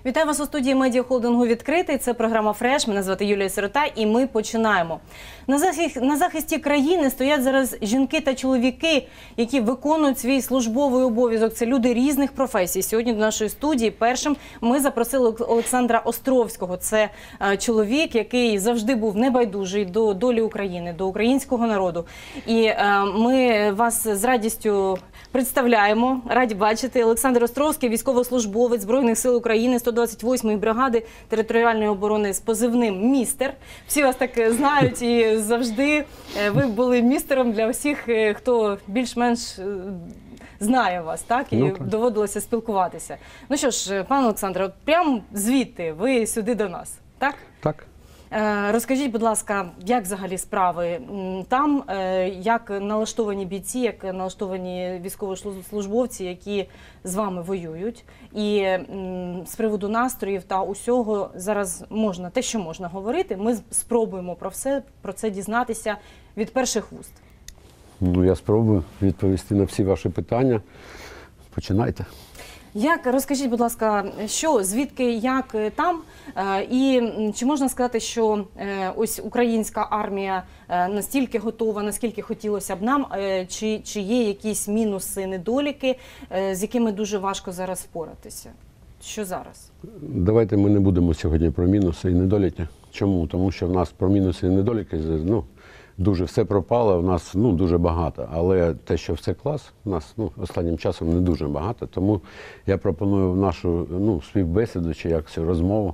Вітаю вас у студії медіахолдингу «Відкритий». Це програма «Фреш». Мене звати Юлія Сирота і ми починаємо. На захисті країни стоять зараз жінки та чоловіки, які виконують свій службовий обов'язок. Це люди різних професій. Сьогодні до нашої студії першим ми запросили Олександра Островського. Це чоловік, який завжди був небайдужий до долі України, до українського народу. І ми вас з радістю представляємо. Раді бачити. Олександр Островський, військовослужбовець Збройних сил України, 128-ї бригади територіальної оборони з позивним «Містер». Всі вас так знають і завжди ви були містером для всіх, хто більш-менш знає вас, так? І доводилося спілкуватися. Ну що ж, пане Олександре, от прямо звідти ви сюди до нас, так? Так. Розкажіть, будь ласка, як взагалі справи там, як налаштовані бійці, як налаштовані військовослужбовці, які з вами воюють, і з приводу настроїв та усього зараз можна, те, що можна говорити, ми спробуємо про це дізнатися від перших вуст. Ну, я спробую відповісти на всі ваші питання. Починайте. Розкажіть, будь ласка, що, звідки, як там, і чи можна сказати, що ось українська армія настільки готова, наскільки хотілося б нам, чи є якісь мінуси, недоліки, з якими дуже важко зараз впоратися? Що зараз? Давайте ми не будемо сьогодні про мінуси і недоліки. Чому? Тому що в нас про мінуси і недоліки, дуже все пропало, в нас дуже багато, але те, що все клас, в нас останнім часом не дуже багато, тому я пропоную в нашу співбесіду чи як цю розмову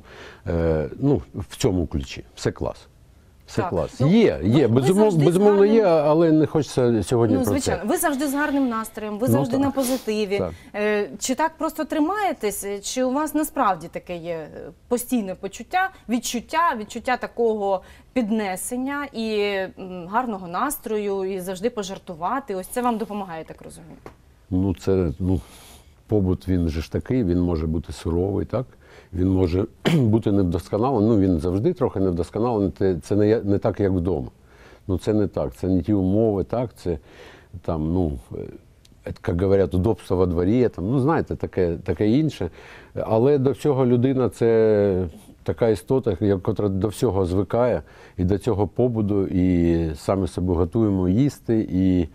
в цьому ключі. Все клас. Все клас. Є, безумовно є, але не хочеться сьогодні про це. Звичайно, ви завжди з гарним настроєм, ви завжди на позитиві. Чи так просто тримаєтесь, чи у вас насправді таке є постійне відчуття такого піднесення і гарного настрою, і завжди пожартувати? Ось це вам допомагає, так розумію? Побут, він же ж такий, він може бути суровий, так? Він може бути невдосконалений, він завжди трохи невдосконалений, це не так, як вдома. Це не так, це не ті умови, так, це там, як говорять, удобство во дворі, знаєте, таке інше. Але до всього людина – це така істота, яка до всього звикає, і до цього побуду, і самі собі готуємо їсти, і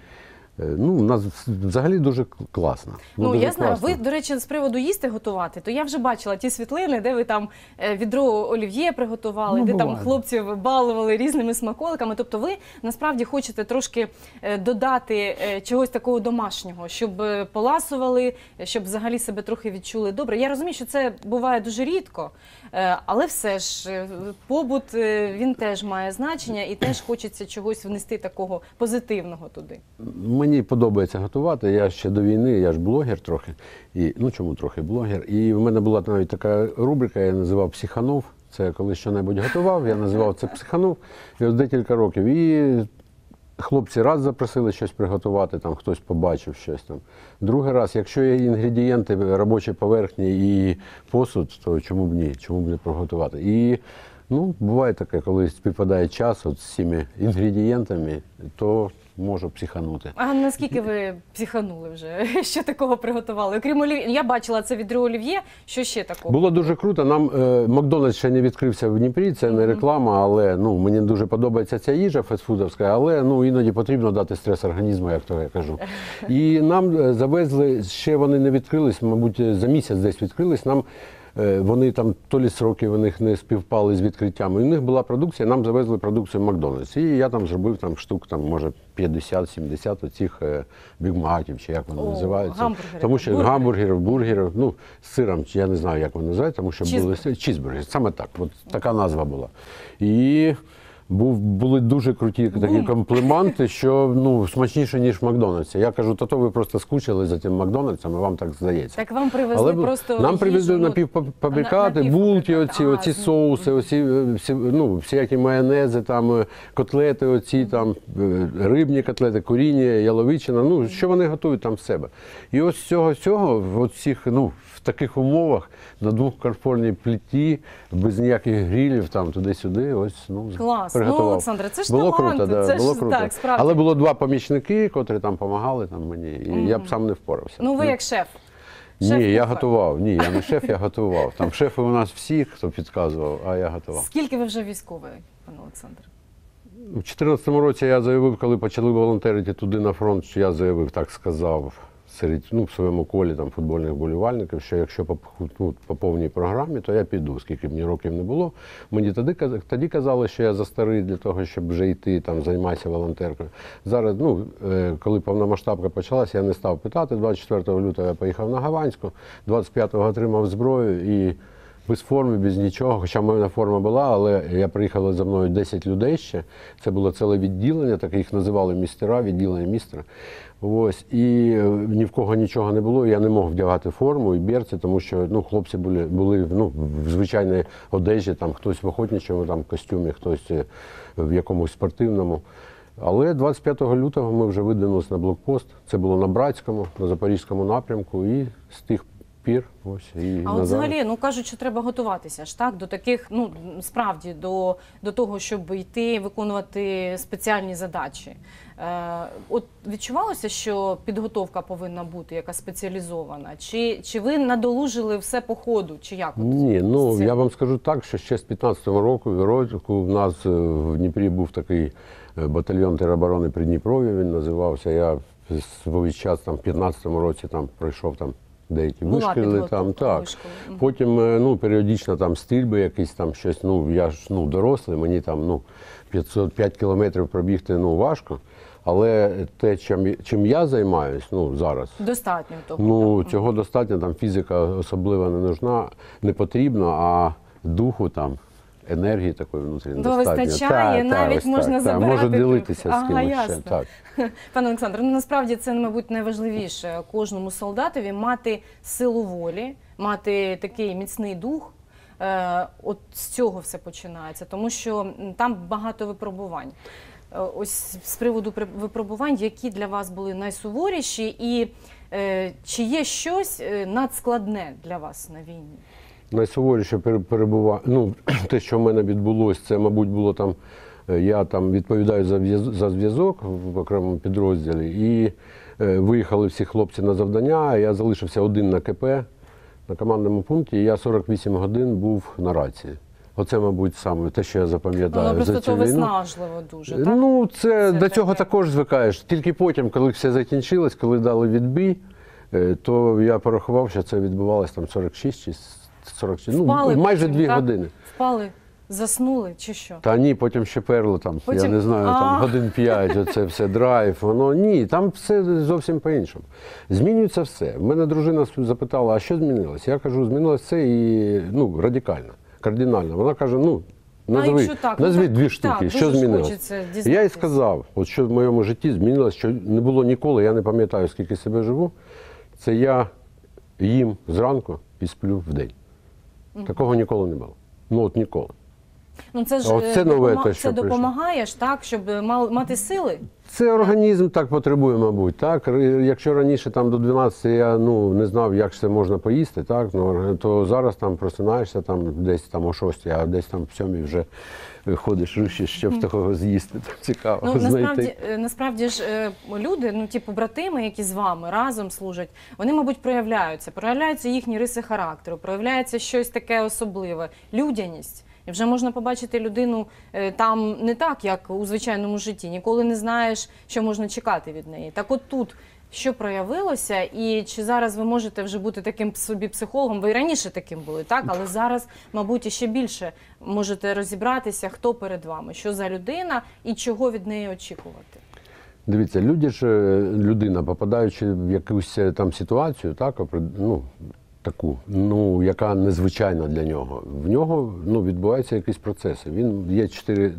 у нас взагалі дуже класно. Я знаю, ви, до речі, з приводу їсти готувати, то я вже бачила ті світлини, де ви там відро олів'є приготували, де там хлопців балували різними смаколиками. Тобто ви насправді хочете трошки додати чогось такого домашнього, щоб поласували, щоб взагалі себе трохи відчули добре. Я розумію, що це буває дуже рідко, але все ж побут, він теж має значення і теж хочеться чогось внести такого позитивного туди. Мені подобається готувати, я ще до війни, я ж блогер трохи, чому трохи блогер, і в мене була навіть така рубрика, я називав «Психанув», це коли що-небудь готував, я називав це «Психанув», і ось декілька років, і хлопці раз запросили щось приготувати, там хтось побачив щось там. Другий раз, якщо є інгредієнти, робочі поверхні і посуд, то чому б ні, чому б не приготувати. І буває таке, коли співпадає час з цими інгредієнтами, то можу психанути. А наскільки ви психанули вже? Що такого приготували? Окрім олів'є, я бачила це відро олів'є, що ще такого? Було дуже круто. Нам Макдональдс ще не відкрився в Дніпрі, це не реклама, але мені дуже подобається ця їжа фастфудовська, але іноді потрібно дати стрес організму, як то я кажу. І нам завезли, ще вони не відкрились, мабуть, за місяць десь відкрились, вони там, то лі сроки у них не співпали з відкриттям. І у них була продукція, нам завезли продукцію Макдональдс. І я там зробив штук, може, 50-70 оцих бігмаків, чи як вони називаються. Тому що гамбургерів, бургерів, з сиром, я не знаю, як вони називають, тому що були чізбургери. Саме так, така назва була. І були дуже круті такі компліменти, що смачніше, ніж в Макдональдсі. Я кажу, то ви просто скучили за тим Макдональдсом, і вам так здається. Так вам привезли просто нам привезли напівфабрикати, булки, оці соуси, всякі майонези, котлети, рибні котлети, коріння, яловичина, що вони готують там в себе. І ось з цього, в таких умовах, на двохкарфорній плиті, без ніяких грилів, туди-сюди, клас. приготував. Олександре, це ж було талант. Круто, це було ж круто. так, справді. Але було два помічники, котрі допомагали мені, і я б сам не впорався. Ви як шеф. Ні, я Шеф-кухар. готував. Ні, я не шеф, я готував. Там шефи у нас всі, хто підказував, а я готував. Скільки ви вже військовий, пане Олександр? У 2014 році я заявив, коли почали волонтерити туди на фронт, що я заявив, так сказав, серед, в своєму колі там, футбольних вболівальників, що якщо по повній програмі, то я піду, скільки мені років не було. Мені тоді казали, що я застарий для того, щоб вже йти, там, займатися волонтеркою. Зараз, коли повномасштабка почалася, я не став питати. 24 лютого я поїхав на Гаванську, 25-го отримав зброю і без форми, без нічого, хоча в мене форма була, але я приїхали за мною 10 людей ще. Це було ціле відділення, так їх називали містера, відділення містера. Ось, і ні в кого нічого не було, я не мог вдягати форму і берці, тому що хлопці були в звичайній одежі, там хтось в охотничому там, костюмі, хтось в якомусь спортивному. Але 25 лютого ми вже видвинулися на блокпост. Це було на Братському, на Запорізькому напрямку, і з тих пір ось і А от взагалі, кажуть, що треба готуватися ж так до таких, справді до того, щоб йти виконувати спеціальні задачі. От відчувалося, що підготовка повинна бути якась спеціалізована? Чи ви надолужили все по ходу? Чи як? Ні, я вам скажу так, що ще з 15-го року в нас в Дніпрі був такий батальйон тероборони Придніпров'я, він називався. Я свій час там, в 15-му році там пройшов там деякі вишколи там, так. Потім періодично там стрільби якісь там щось, я ж дорослий, мені там 505 кілометрів пробігти важко. Але те, чим я займаюсь, зараз, достатньо того. Цього достатньо, там фізика особливо не потрібна, а духу там, енергії такої внутрішньої достатньо. Вистачає, навіть можна забирати. Можу ділитися з кимось ясно. ще. Так. Пане Олександре, насправді це, мабуть, найважливіше кожному солдатові мати силу волі, мати такий міцний дух. От з цього все починається, тому що там багато випробувань. Ось з приводу випробувань, які для вас були найсуворіші, і чи є щось надскладне для вас на війні? Найсуворіше перебування, те, що в мене відбулося, це, мабуть, було там, я там відповідаю за зв'язок в окремому підрозділі, і виїхали всі хлопці на завдання, а я залишився один на КП, на командному пункті, і я 48 годин був на рації. Оце, мабуть, саме те, що я запам'ятаю за цю війну. Виснажливо дуже, так? Це до цього також звикаєш. Тільки потім, коли все закінчилось, коли дали відбій, то я порахував, що це відбувалося там 46 чи 46, майже 2 години. Впали, заснули чи що? Та ні, потім ще перли там, я не знаю, там годин 5, оце все, драйв, ні, там все зовсім по-іншому. Змінюється все. Мене дружина запитала, а що змінилось? Я кажу, змінилось це і, радикально. Кардинально. Вона каже, назви 2 штуки, що змінилось. Я їй сказав, от що в моєму житті змінилось, що не було ніколи, я не пам'ятаю, скільки себе живу, це я їм зранку і сплю вдень. Такого ніколи не було. От ніколи. Це ж це допомагає ж, так, щоб мати сили? Це організм так потребує, мабуть. Так? Якщо раніше там, до 12 я не знав, як це можна поїсти, так? То зараз там просинаєшся там, десь там о 6, а десь там в 7 вже ходиш, рушиш, щоб такого з'їсти. Цікаво знайти. Насправді ж люди, побратими, які з вами разом служать, вони, мабуть, проявляються їхні риси характеру, проявляється щось таке особливе, людяність. І вже можна побачити людину там не так, як у звичайному житті. Ніколи не знаєш, що можна чекати від неї. Так от тут що проявилося, і чи зараз ви можете вже бути таким собі психологом? Ви і раніше таким були, так? Але зараз, мабуть, іще більше можете розібратися, хто перед вами, що за людина і чого від неї очікувати. Дивіться, людина, попадаючи в якусь там ситуацію, так, таку, яка незвичайна для нього. В нього відбуваються якісь процеси. Є 4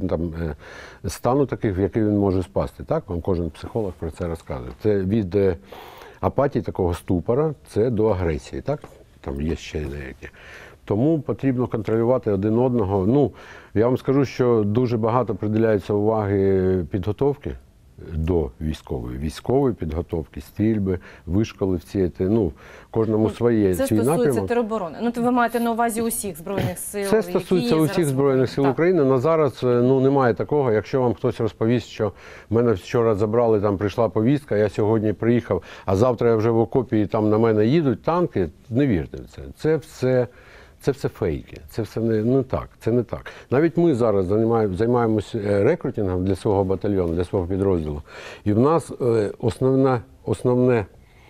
стану таких, в які він може спасти. Так? Вам кожен психолог про це розказує. Це від апатії, такого ступора, це до агресії. Так? Там є ще деякі. Тому потрібно контролювати один одного. Я вам скажу, що дуже багато приділяється уваги підготовки до військової підготовки, стрільби, вишколивці, ну, кожному своє Це свій стосується напрямок. тероборони. Ну, ви маєте на увазі усіх Збройних сил, Це стосується які усіх зараз Збройних сил так. України. На зараз ну, немає такого, якщо вам хтось розповість, що мене вчора забрали, там прийшла повістка, я сьогодні приїхав, а завтра я вже в окопі і там на мене їдуть танки, не вірте в це. Це все фейки, це все не так, це не так. Навіть ми зараз займаємося рекрутингом для свого батальйону, для свого підрозділу. І в нас основне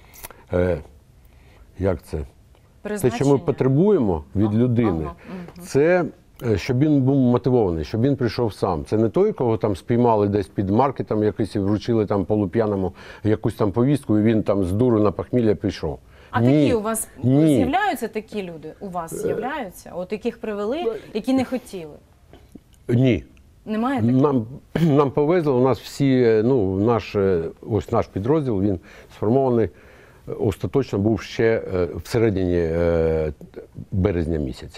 як це? Те, що ми потребуємо від людини, це щоб він був мотивований, щоб він прийшов сам. Це не той, кого там спіймали десь під маркетом якийсь і вручили там полуп'яному якусь там повістку, і він там з дуру на похмілля прийшов. А Ні. такі у вас з'являються такі люди? У вас з'являються? От яких привели, які не хотіли? Ні. Немає таких? Нам повезло, у нас всі, ну, наш підрозділ, він сформований, остаточно був ще в середині березня місяця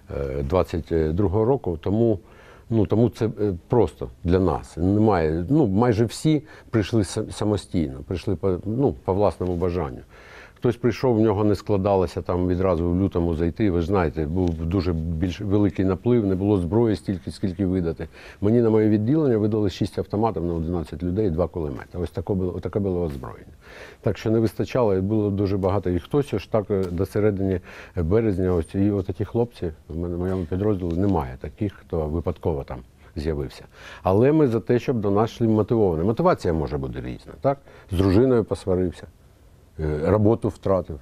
22-го року, тому це просто для нас. Немає, ну, майже всі прийшли самостійно, прийшли по власному бажанню. Хтось прийшов, в нього не складалося там відразу в лютому зайти. Ви ж знаєте, був дуже великий наплив, не було зброї стільки, скільки видати. Мені на моє відділення видали 6 автоматів на 11 людей і 2 кулемети. Ось таке було озброєння. Так що не вистачало, і було дуже багато. І хтось аж так до середини березня, ось і такі хлопці, в моєму підрозділі немає таких, хто випадково там з'явився. Але ми за те, щоб до нас йшли мотивовані. Мотивація може бути різна, так? З дружиною посварився. Роботу втратив.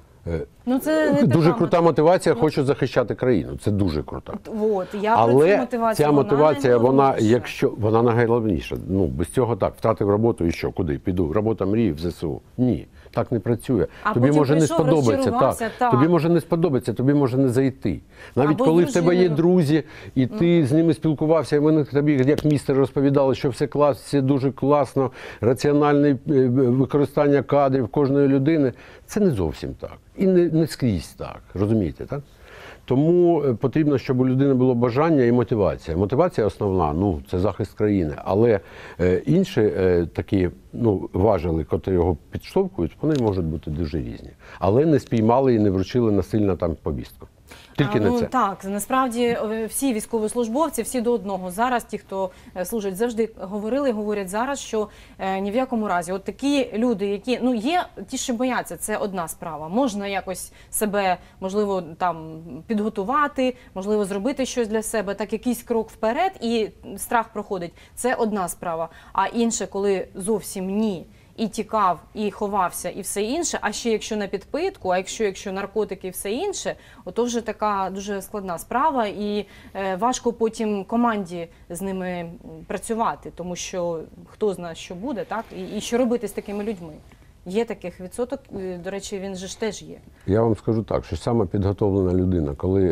Ну, це не дуже така крута мотивація, хочу захищати країну. Це дуже крута. От, я про цю Але мотивацію, ця мотивація, вона, найголовніша. вона найголовніша. Ну, без цього так, втратив роботу і що, куди? Піду. Робота мрії в ЗСУ. Ні, так не працює. А тобі потім може не прийшов, сподобається. розчарувався, так. Тобі може не сподобається, тобі може не зайти. Навіть Або коли в тебе є дружиною. друзі, і ти з ними спілкувався, і вони тобі, як містер, розповідали, що все класно, все дуже класно, раціональне використання кадрів кожної людини. Це не зовсім так. І не скрізь так. Розумієте, так? Тому потрібно, щоб у людини було бажання і мотивація. Мотивація основна, ну, це захист країни. Але інші такі, ну, важелі, котрі його підштовхують, вони можуть бути дуже різні. Але не спіймали і не вручили насильно там повістку. Тільки не це. Так, насправді всі військовослужбовці, всі до одного. Зараз ті, хто служать, завжди говорили і говорять зараз, що ні в якому разі. От такі люди, які, ну, є ті, що бояться, це одна справа. Можна якось себе, можливо, там підготувати, можливо, зробити щось для себе, так якийсь крок вперед і страх проходить. Це одна справа. А інше, коли зовсім ні. І тікав, і ховався, і все інше. А ще якщо на підпитку, а якщо наркотики і все інше, ото вже така дуже складна справа. І важко потім команді з ними працювати, тому що хто знає, що буде, так? І що робити з такими людьми. Є таких відсоток, до речі, він же ж теж є. Я вам скажу так, що саме підготовлена людина, коли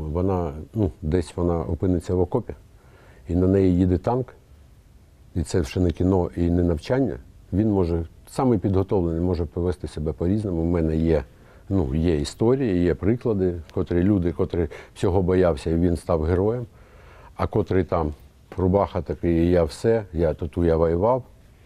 десь вона опиниться в окопі, і на неї їде танк, і це вже не кіно і не навчання, він може, самий підготовлений, може повести себе по-різному. У мене є історії, є приклади, люди, котрі всього боявся, і він став героєм, а котрий там рубаха такий, я все, я воював,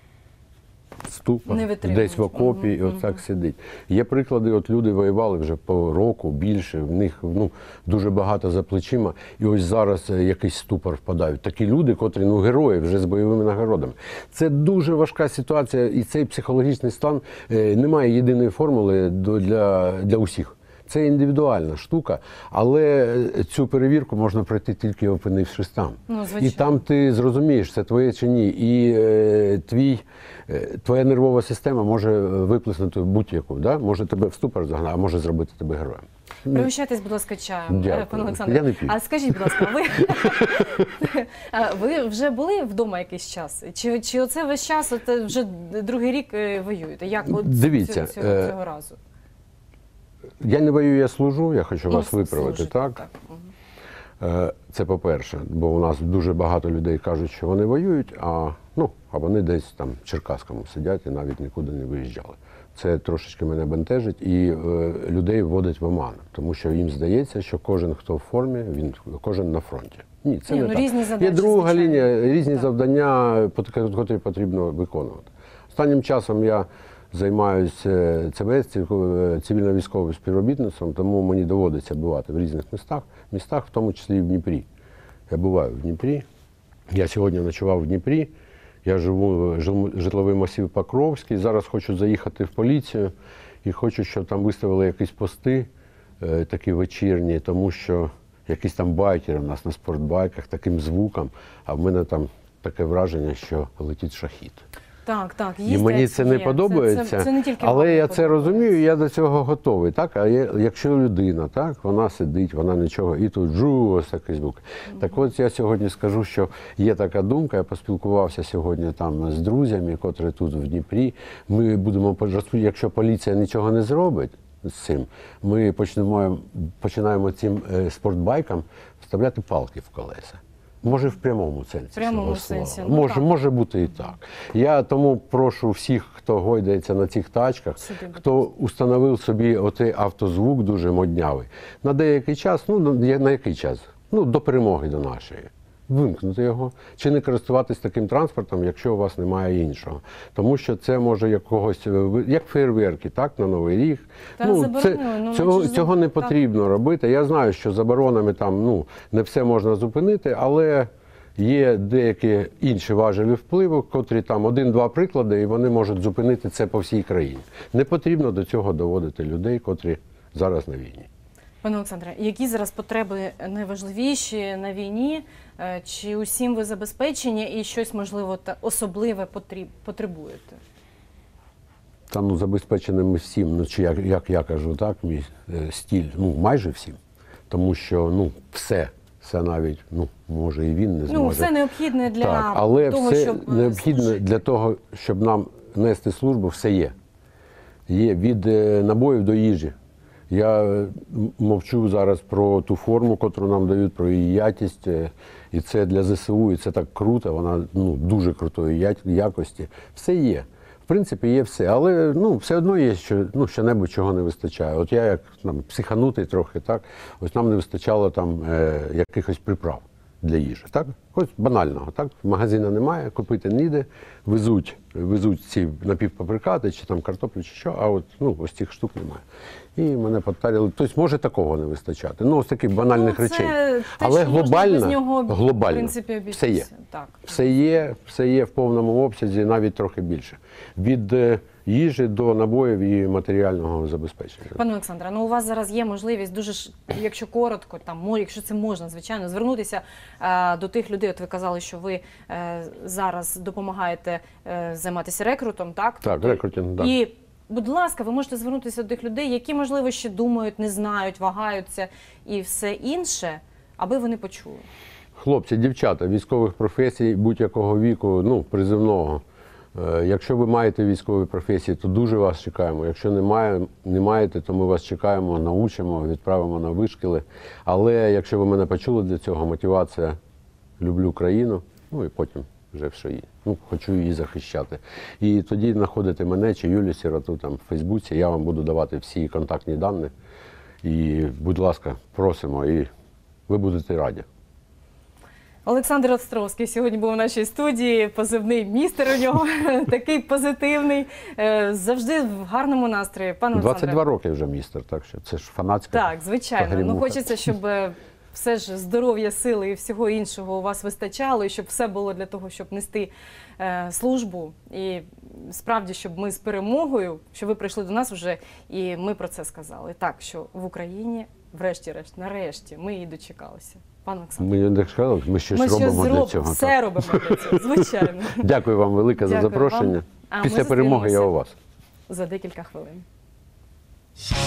десь в окопі, і отак сидить. Є приклади, от люди воювали вже по року, більше, в них дуже багато за плечима, і ось зараз якийсь ступор впадають. Такі люди, котрі герої, вже з бойовими нагородами. Це дуже важка ситуація, і цей психологічний стан, немає єдиної формули для усіх. Це індивідуальна штука, але цю перевірку можна пройти тільки опинившись там. І там ти зрозумієш, це твоє чи ні. І твоя нервова система може виплеснути будь-яку. Да? Може тебе в ступор загнати, а може зробити тебе героєм. Пригощайтесь, будь ласка, чаєм, пане Олександре. Я не п'ю. А скажіть, будь ласка, ви вже були вдома якийсь час? Чи оце весь час, вже другий рік воюєте? Як Дивіться, цього разу? Я не воюю, я служу, я хочу вас виправити, служите, так? Це по-перше, бо у нас дуже багато людей кажуть, що вони воюють, а вони десь там в Черкаському сидять і навіть нікуди не виїжджали. Це трошечки мене бентежить і людей вводить в оману, тому що їм здається, що кожен, хто в формі, кожен на фронті. Ні, це не так. Різні задачі, є друга звичайно. лінія, різні Так. завдання, котрі потрібно виконувати. Останнім часом я займаюся ЦВС, цивільно-військовим співробітництвом, тому мені доводиться бувати в різних містах, в тому числі і в Дніпрі. Я буваю в Дніпрі. Я сьогодні ночував в Дніпрі. Я живу житловий масив Покровський. Зараз хочу заїхати в поліцію і хочу, щоб там виставили якісь пости такі вечірні, тому що якісь там байкери у нас на спортбайках таким звуком, а в мене там таке враження, що летить шахід. Так, так, І мені це не подобається, це не тільки але вам я не це розумію, я до цього готовий. Так? А якщо людина, так, вона сидить, вона нічого, і тут ось такий звук. Так от я сьогодні скажу, що є така думка, я поспілкувався сьогодні там з друзями, котрі тут в Дніпрі. Ми будемо, якщо поліція нічого не зробить з цим, ми починаємо цим спортбайкам вставляти палки в колеса. Може, в прямому сенсі. В прямому цього слова. сенсі, ну, Може бути і так. Я тому прошу всіх, хто гойдається на цих тачках, хто установив собі оцей автозвук дуже моднявий, на деякий час, на який час? До перемоги до нашої. Вимкнути його, чи не користуватись таким транспортом, якщо у вас немає іншого. Тому що це може як фейерверки, так, на Новий рік. Цього не потрібно робити. Я знаю, що заборонами там, не все можна зупинити, але є деякі інші важелі впливу, котрі там 1-2 приклади, і вони можуть зупинити це по всій країні. Не потрібно до цього доводити людей, котрі зараз на війні. Пане Олександре, які зараз потреби найважливіші на війні? Чи усім ви забезпечені і щось, можливо, особливе потребуєте? Забезпеченим ми всім, чи як я кажу, так, мій стиль, майже всім. Тому що, все навіть, може і він не зможе. Все необхідне для так, але того, все щоб необхідне служити. для того, щоб нам нести службу, все є. Є від набоїв до їжі. Я мовчу зараз про ту форму, яку нам дають, про її якість. І це для ЗСУ, і це так круто, вона дуже крутої якості. Все є. В принципі, є все. Але все одно є, що-небудь, чого не вистачає. От я як психанутий трохи, так, ось нам не вистачало там якихось приправ для їжі. Так? Ось банального. Так? Магазину немає, купити ніде, везуть ці напівфабрикати, чи там картоплю, чи що, а ось цих штук немає. І мене підтарили. Тобто може такого не вистачати. Ось таких банальних речей. Але глобально все є. Так. Все є в повному обсязі, навіть трохи більше. Від їжі до набоїв і матеріального забезпечення. Пане Олександре, у вас зараз є можливість дуже, якщо коротко, якщо це можна, звичайно, звернутися до тих людей. От ви казали, що ви зараз допомагаєте займатися рекрутом, так? Так, рекрутинг, так. І, будь ласка, ви можете звернутися до тих людей, які, можливо, ще думають, не знають, вагаються і все інше, аби вони почули. Хлопці, дівчата, військових професій, будь-якого віку, призивного. Якщо ви маєте військові професії, то дуже вас чекаємо. Якщо не маєте, то ми вас чекаємо, научимо, відправимо на вишкіли. Але якщо ви мене почули для цього, мотивація люблю країну, і потім вже що її. Хочу її захищати. І тоді знаходите мене чи Юлію Сироту там в Фейсбуці, я вам буду давати всі контактні дані. І, будь ласка, просимо, і ви будете раді. Олександр Островський сьогодні був у нашій студії, позивний містер у нього, такий позитивний, завжди в гарному настрої. Пане Олександре. 22 роки вже містер, так що це ж фанатська. Так, звичайно. Хочеться, щоб все ж здоров'я, сили і всього іншого у вас вистачало, і щоб все було для того, щоб нести службу. І справді, щоб ми з перемогою, що ви прийшли до нас вже, і ми про це сказали. Так, що в Україні, врешті-решт, нарешті, ми її дочекалися. Пане Олександре. Ми не дочекали, ми щось робимо для цього. Все робимо для цього, звичайно. Дякую вам велике за запрошення. Після перемоги я у вас. За декілька хвилин.